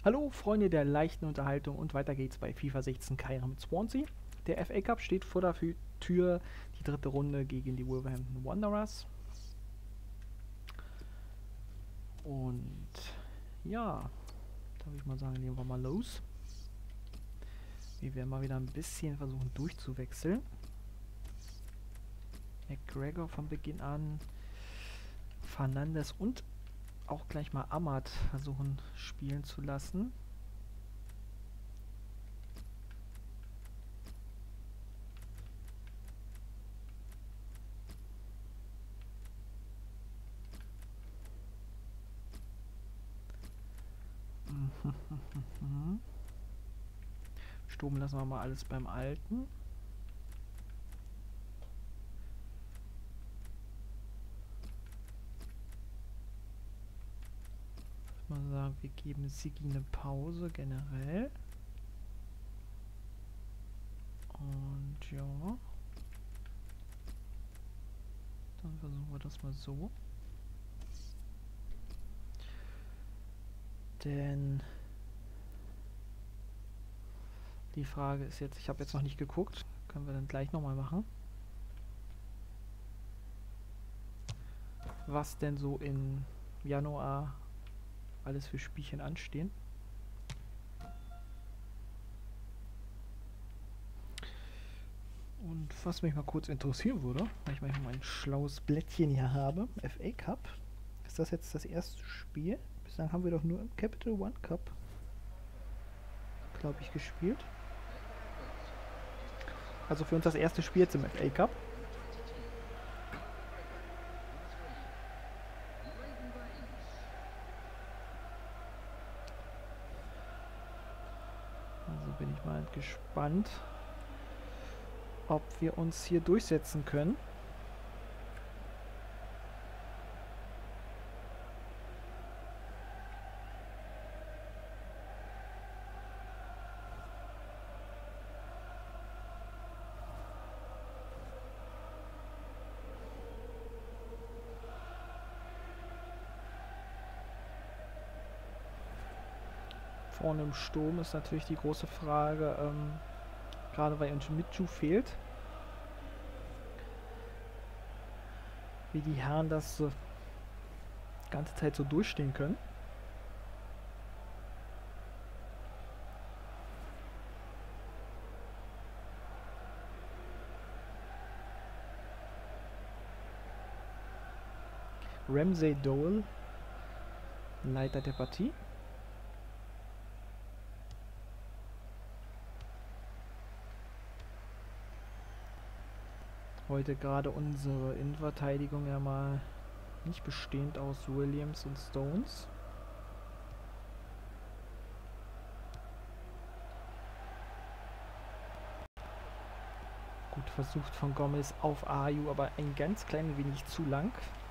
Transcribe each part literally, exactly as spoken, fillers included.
Hallo Freunde der leichten Unterhaltung und weiter geht's bei FIFA sechzehn Keiner mit Swansea. Der F A Cup steht vor der Fü- Tür, die dritte Runde gegen die Wolverhampton Wanderers. Und ja, da würde ich mal sagen, legen wir mal los. Wir werden mal wieder ein bisschen versuchen durchzuwechseln. McGregor von Beginn an, Fernandes und auch gleich mal Ahmad versuchen spielen zu lassen. Sturm lassen wir mal alles beim Alten. Mal sagen, wir geben Sigi eine Pause generell. Und ja. Dann versuchen wir das mal so. Denn die Frage ist jetzt, ich habe jetzt noch nicht geguckt, können wir dann gleich nochmal machen. Was denn so im Januar alles für Spielchen anstehen. Und was mich mal kurz interessieren würde, weil ich manchmal ein schlaues Blättchen hier habe, F A Cup. Ist das jetzt das erste Spiel? Bislang haben wir doch nur im Capital One Cup, glaube ich, gespielt. Also für uns das erste Spiel jetzt im F A Cup. Also bin ich mal gespannt, ob wir uns hier durchsetzen können. Vorne im Sturm ist natürlich die große Frage, ähm, gerade weil Mitju fehlt, wie die Herren das so die ganze Zeit so durchstehen können. Ramsey Dole, Leiter der Partie. Heute gerade unsere Innenverteidigung ja mal nicht bestehend aus Williams und Stones. Gut versucht von Gomez auf Ayew, aber ein ganz klein wenig zu lang.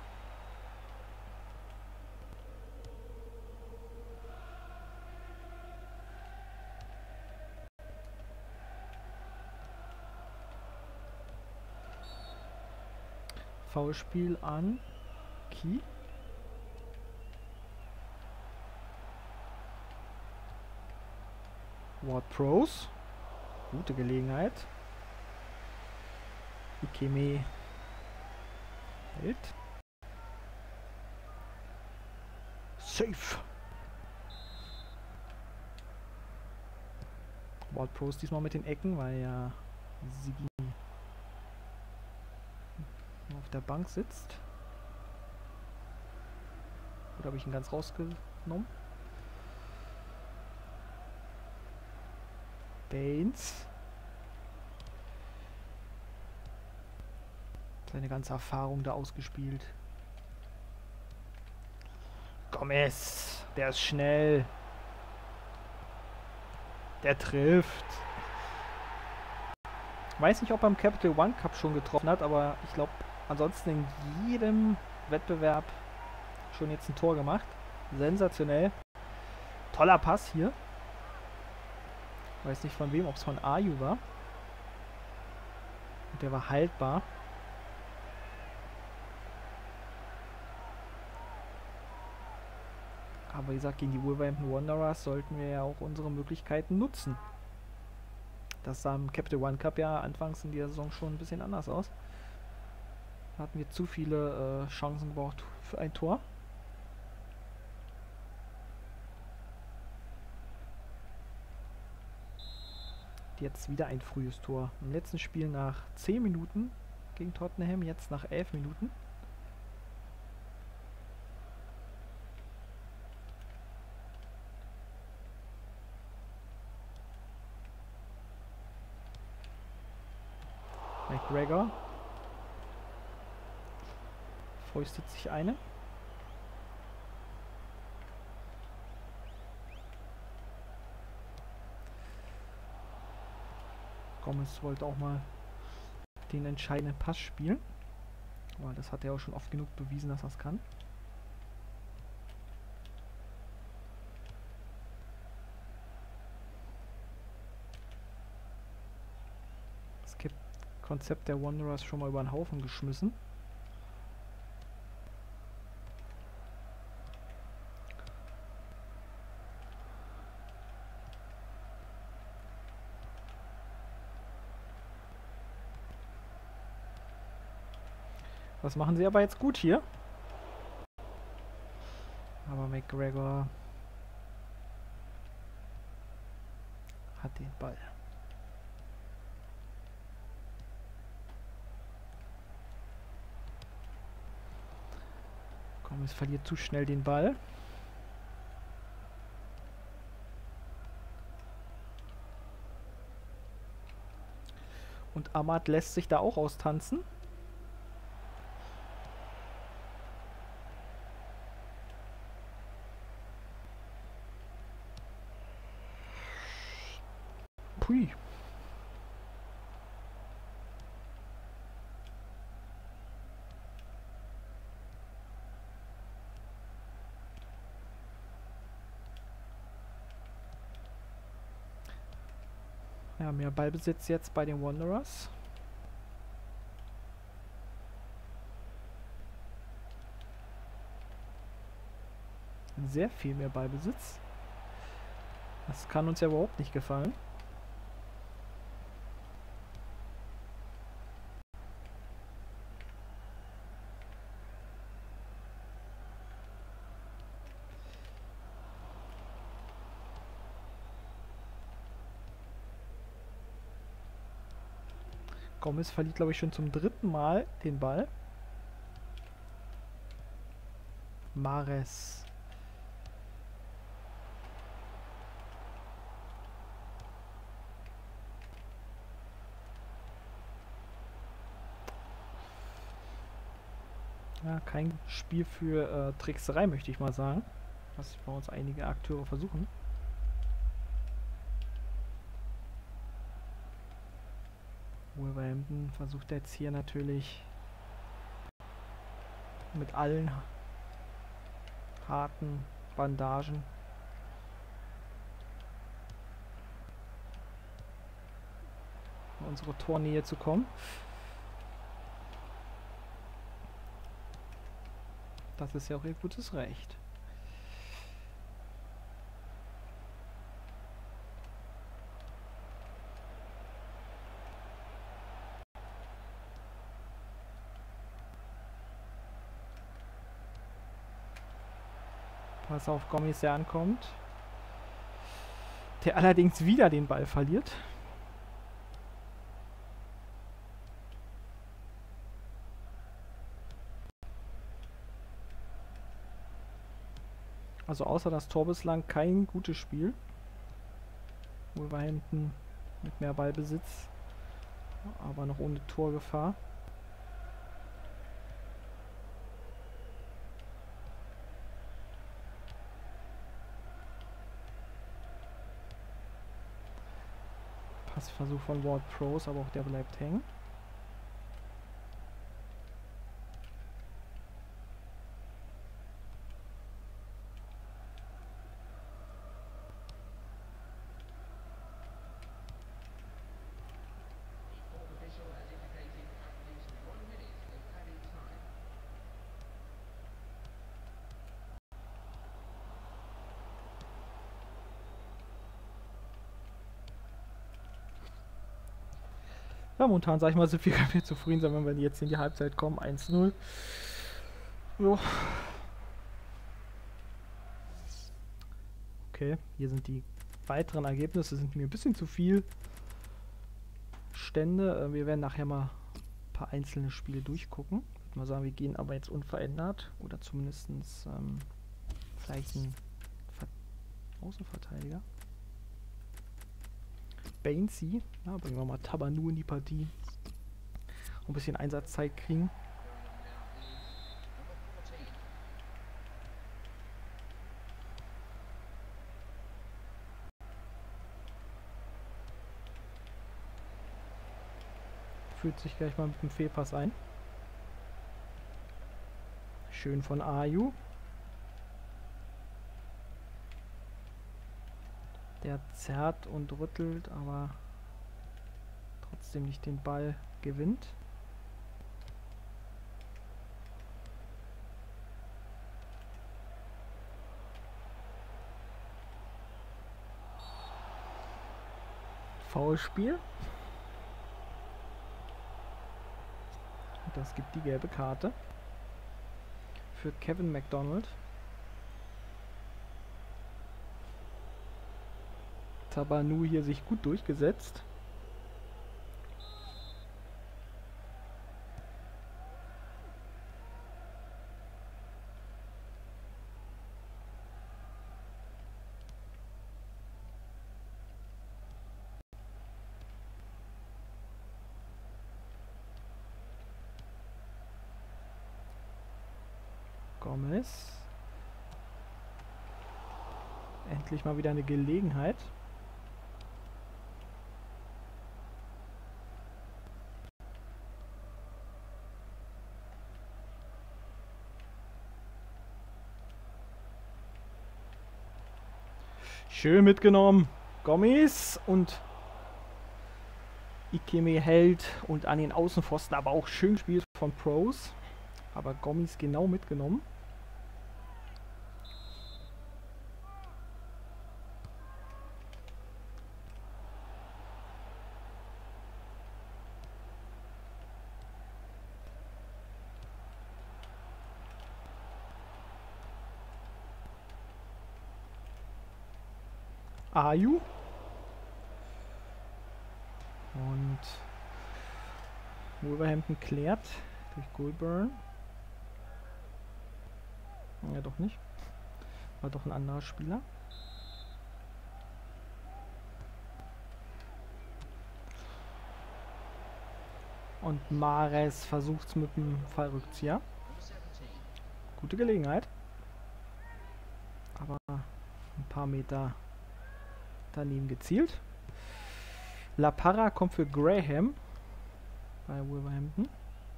Foulspiel an Key. Ward Pros. Gute Gelegenheit. Ikeme hält. Safe. Ward Pros diesmal mit den Ecken, weil ja Sigi auf der Bank sitzt. Oder habe ich ihn ganz rausgenommen? Baines. Seine ganze Erfahrung da ausgespielt. Gomez. Der ist schnell. Der trifft. Weiß nicht, ob er im Capital One Cup schon getroffen hat, aber ich glaube, ansonsten in jedem Wettbewerb schon jetzt ein Tor gemacht. Sensationell. Toller Pass hier. Weiß nicht von wem, ob es von Ayew war. Und der war haltbar. Aber wie gesagt, gegen die Wolverhampton Wanderers sollten wir ja auch unsere Möglichkeiten nutzen. Das sah im Capital One Cup ja anfangs in der Saison schon ein bisschen anders aus. Da hatten wir zu viele äh, Chancen gebraucht für ein Tor. Jetzt wieder ein frühes Tor. Im letzten Spiel nach zehn Minuten gegen Tottenham, jetzt nach elf Minuten. McGregor fäustet sich eine. Gomez wollte auch mal den entscheidenden Pass spielen. Aber das hat er auch schon oft genug bewiesen, dass er es kann. Das Konzept der Wanderers schon mal über den Haufen geschmissen. Das machen sie aber jetzt gut hier. Aber McGregor hat den Ball. Gomez verliert zu schnell den Ball. Und Amad lässt sich da auch austanzen. Pui. Ja, mehr Ballbesitz jetzt bei den Wanderers. Sehr viel mehr Ballbesitz. Das kann uns ja überhaupt nicht gefallen. Gomez verliert, glaube ich, schon zum dritten Mal den Ball. Mahrez. Ja, kein Spiel für äh, Trickserei, möchte ich mal sagen. Was bei uns einige Akteure versuchen. Wolverhampton versucht jetzt hier natürlich mit allen harten Bandagen in unsere Tornähe zu kommen. Das ist ja auch ihr gutes Recht. Pass auf Gomez, der ankommt. Der allerdings wieder den Ball verliert. Also außer das Tor bislang kein gutes Spiel. Wolverhampton mit mehr Ballbesitz, aber noch ohne Torgefahr. Passversuch von Ward-Prowse, aber auch der bleibt hängen. Ja, momentan, sag ich mal, sind wir, wir zufrieden sein, wenn wir jetzt in die Halbzeit kommen. eins null. Jo. Okay, hier sind die weiteren Ergebnisse, sind mir ein bisschen zu viel Stände. Wir werden nachher mal ein paar einzelne Spiele durchgucken. Ich würde mal sagen, wir gehen aber jetzt unverändert. Oder zumindest ähm, vielleicht ein Ver Außenverteidiger. Bainsy. Ja, bringen wir mal Tabanu in die Partie. Ein bisschen Einsatzzeit kriegen. Fühlt sich gleich mal mit dem Fehlpass ein. Schön von Ayu. Der zerrt und rüttelt, aber trotzdem nicht den Ball gewinnt. Foulspiel. Und das gibt die gelbe Karte für Kevin McDonald. Tabanu hier sich gut durchgesetzt. Gomez. Endlich mal wieder eine Gelegenheit. Schön mitgenommen. Gomez und Ikeme hält und an den Außenpfosten, aber auch schön gespielt von Pros. Aber Gomez genau mitgenommen. Ayu. Und Wolverhampton klärt durch Goulburn. Ja, doch nicht. War doch ein anderer Spieler. Und Mahrez versucht es mit dem Fallrückzieher. Gute Gelegenheit. Aber ein paar Meter daneben gezielt. La Parra kommt für Graham bei Wolverhampton.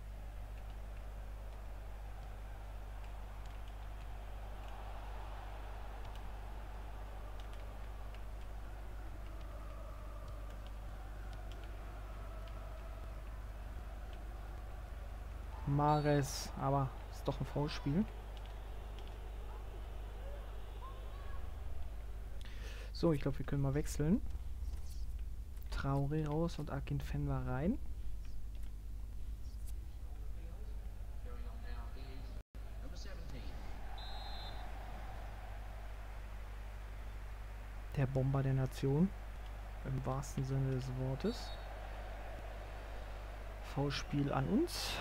Mahrez, aber ist doch ein Foulspiel. So, ich glaube, wir können mal wechseln. Traoré raus und Akinfenwa rein. Der Bomber der Nation. Im wahrsten Sinne des Wortes. Foulspiel an uns.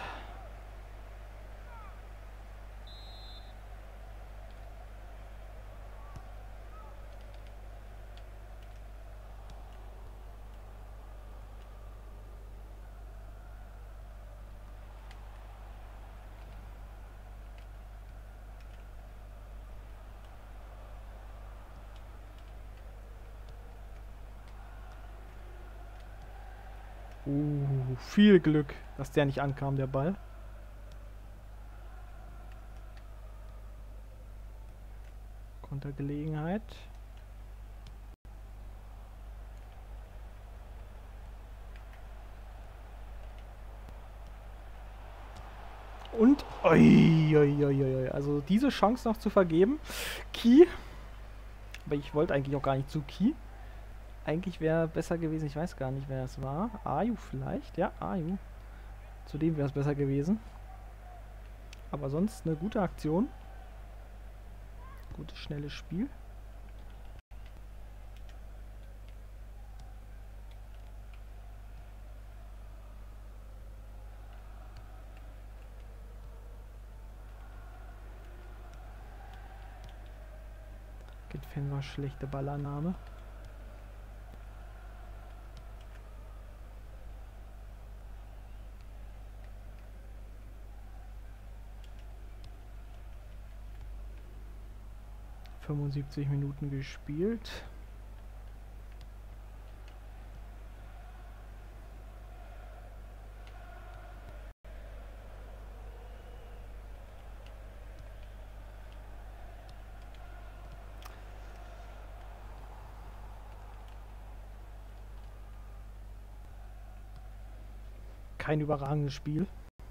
Uh, viel Glück, dass der nicht ankam, der Ball. Kontergelegenheit. Und, oi, oi, oi, oi, also diese Chance noch zu vergeben. Key. Aber ich wollte eigentlich auch gar nicht zu Key. Eigentlich wäre besser gewesen, ich weiß gar nicht, wer es war. Ayu vielleicht? Ja, Ayu. Zudem wäre es besser gewesen. Aber sonst eine gute Aktion. Gutes, schnelles Spiel. Fan war schlechte Ballannahme. fünfundsiebzig Minuten gespielt. Kein überragendes Spiel.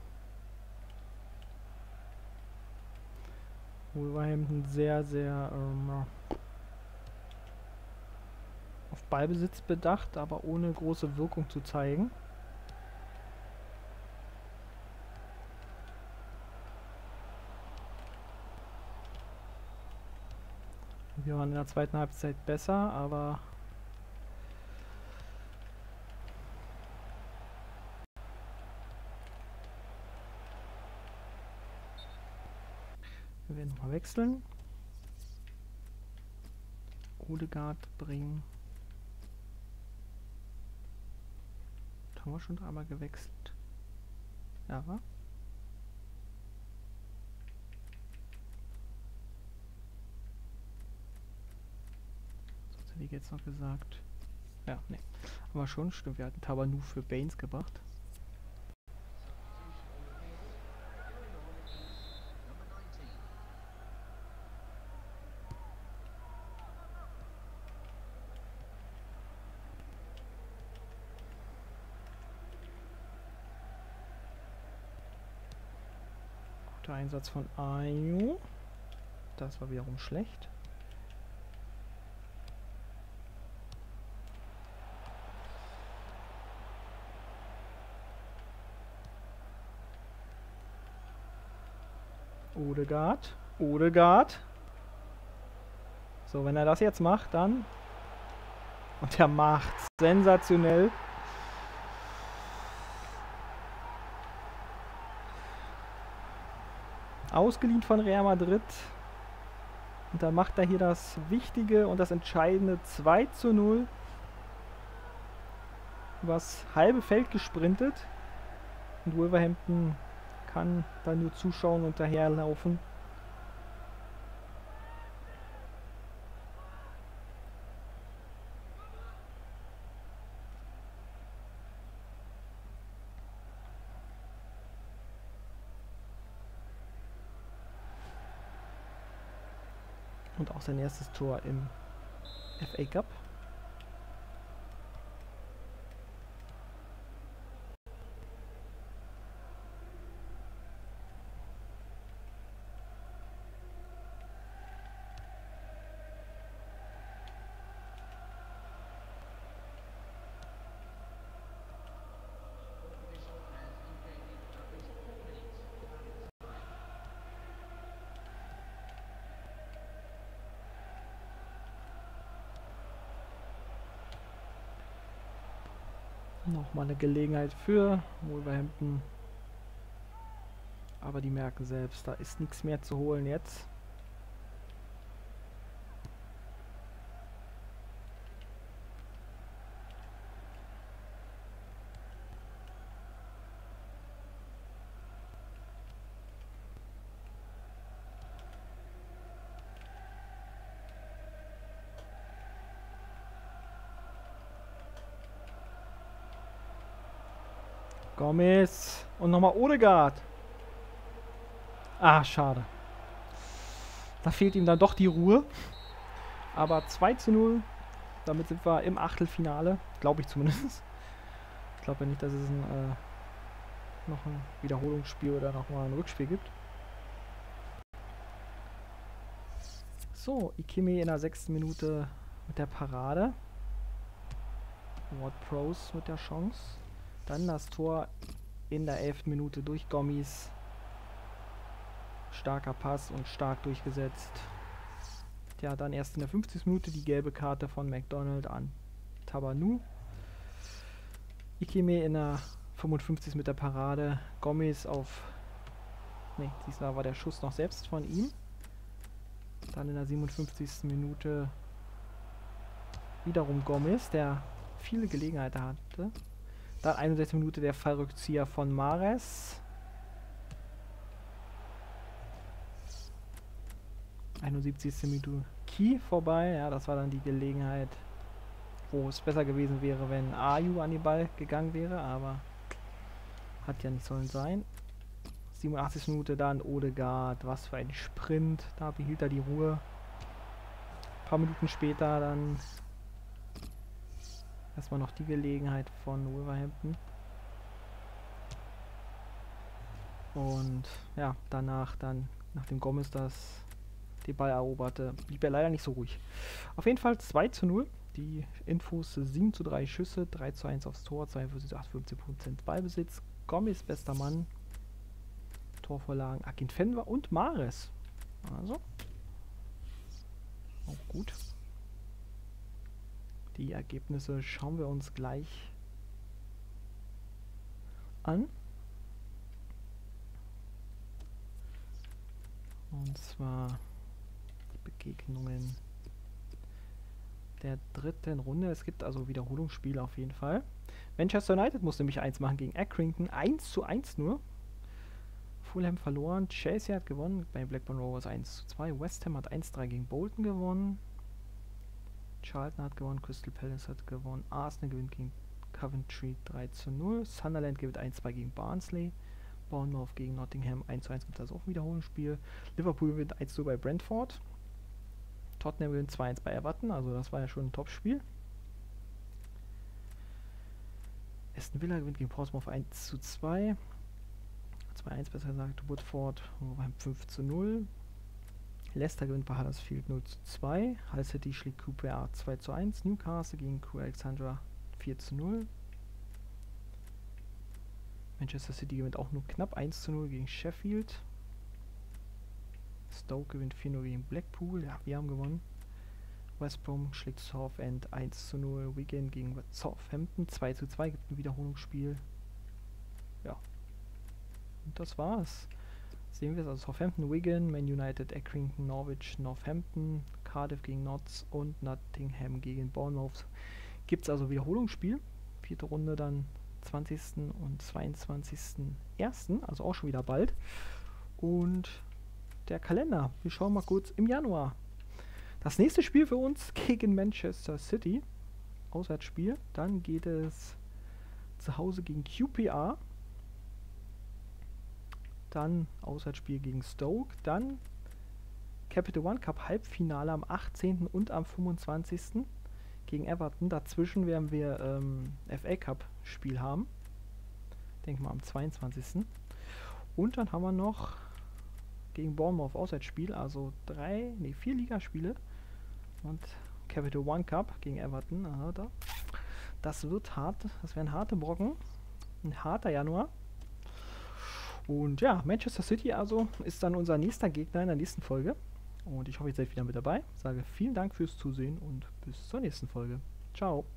Wolverhampton sehr, sehr ähm, auf Ballbesitz bedacht, aber ohne große Wirkung zu zeigen. Wir waren in der zweiten Halbzeit besser, aber wir werden nochmal wechseln. Odegaard bringen. Da haben wir schon dreimal gewechselt. Ja. Sonst hätte ich jetzt noch gesagt. Ja, ne. Aber schon, stimmt, wir hatten Tabanu für Baines gebracht. Der Einsatz von Ayu. Das war wiederum schlecht. Odegaard. Odegaard. So, wenn er das jetzt macht, dann... Und er macht's. Sensationell. Ausgeliehen von Real Madrid. Und dann macht er hier das wichtige und das entscheidende zwei zu null. Übers halbe Feld gesprintet. Und Wolverhampton kann da nur zuschauen und daherlaufen. Und auch sein erstes Tor im F A Cup. Nochmal eine Gelegenheit für Wolverhampton. Aber die merken selbst, da ist nichts mehr zu holen jetzt. Gomez und nochmal Odegaard. Ah, schade. Da fehlt ihm dann doch die Ruhe. Aber zwei zu null. Damit sind wir im Achtelfinale. Glaube ich zumindest. Ich glaube ja nicht, dass es ein, äh, noch ein Wiederholungsspiel oder nochmal ein Rückspiel gibt. So, Ikeme in der sechsten Minute mit der Parade. Ward-Prowse mit der Chance. Dann das Tor in der elften Minute durch Gommis. Starker Pass und stark durchgesetzt. Ja, dann erst in der fünfzigsten Minute die gelbe Karte von McDonald an Tabanu. Ikeme in der fünfundfünfzigsten mit der Parade. Gommis auf... Ne, diesmal war der Schuss noch selbst von ihm. Dann in der siebenundfünfzigsten Minute wiederum Gommis, der viele Gelegenheiten hatte. Dann einundsechzigste Minute der Fallrückzieher von Mahrez. einundsiebzigste Minute Key vorbei. Ja, das war dann die Gelegenheit, wo es besser gewesen wäre, wenn Ayew an den Ball gegangen wäre, aber hat ja nicht sollen sein. siebenundachtzigste Minute dann Odegaard, was für ein Sprint, da behielt er die Ruhe. Ein paar Minuten später dann erstmal noch die Gelegenheit von Wolverhampton. Und ja, danach dann, nachdem Gomez das den Ball eroberte, blieb er leider nicht so ruhig. Auf jeden Fall zwei zu null. Die Infos: sieben zu drei Schüsse, drei zu eins aufs Tor, zweiundvierzig zu achtundfünfzig Prozent Ballbesitz. Gomez bester Mann. Torvorlagen Akinfenwa und Mahrez. Also auch gut. Die Ergebnisse schauen wir uns gleich an. Und zwar die Begegnungen der dritten Runde. Es gibt also Wiederholungsspiele auf jeden Fall. Manchester United musste nämlich eins machen gegen Accrington. eins zu eins nur. Fulham verloren. Chelsea hat gewonnen. Bei Blackburn Rovers eins zu zwei. West Ham hat eins zu drei gegen Bolton gewonnen. Charlton hat gewonnen. Crystal Palace hat gewonnen. Arsenal gewinnt gegen Coventry drei zu null. Sunderland gewinnt eins zu zwei gegen Barnsley. Bournemouth gegen Nottingham eins zu eins, gibt es also auch ein Wiederholungsspiel. Liverpool gewinnt eins zu null bei Brentford. Tottenham gewinnt zwei zu eins bei Everton, also das war ja schon ein Top-Spiel. Aston Villa gewinnt gegen Portsmouth eins zu zwei. zwei zu eins besser gesagt. Woodford fünf zu null. Leicester gewinnt bei Huddersfield null zu zwei. Hull City schlägt Q P R zwei zu eins. Newcastle gegen Crewe Alexandra vier zu null. Manchester City gewinnt auch nur knapp eins zu null gegen Sheffield. Stoke gewinnt vier zu null gegen Blackpool. Ja, wir haben gewonnen. West Brom schlägt Southend eins zu null. Wigan gegen Southampton zwei zu zwei. Gibt ein Wiederholungsspiel. Ja. Und das war's. Sehen wir es also: Southampton, Wigan, Man United, Accrington, Norwich, Northampton, Cardiff gegen Notts und Nottingham gegen Bournemouth. Gibt es also Wiederholungsspiel. Vierte Runde dann zwanzigsten und zweiundzwanzigsten ersten, also auch schon wieder bald. Und der Kalender, wir schauen mal kurz im Januar. Das nächste Spiel für uns gegen Manchester City, Auswärtsspiel. Dann geht es zu Hause gegen Q P R. Dann Auswärtsspiel gegen Stoke. Dann Capital One Cup Halbfinale am achtzehnten und am fünfundzwanzigsten gegen Everton. Dazwischen werden wir ähm, F A Cup Spiel haben. Denke mal am zweiundzwanzigsten Und dann haben wir noch gegen Bournemouth Auswärtsspiel, also drei, nee, vier Ligaspiele und Capital One Cup gegen Everton. Aha, da. Das wird hart, das werden harte Brocken. Ein harter Januar. Und ja, Manchester City also ist dann unser nächster Gegner in der nächsten Folge. Und ich hoffe, ihr seid wieder mit dabei. Sage vielen Dank fürs Zusehen und bis zur nächsten Folge. Ciao.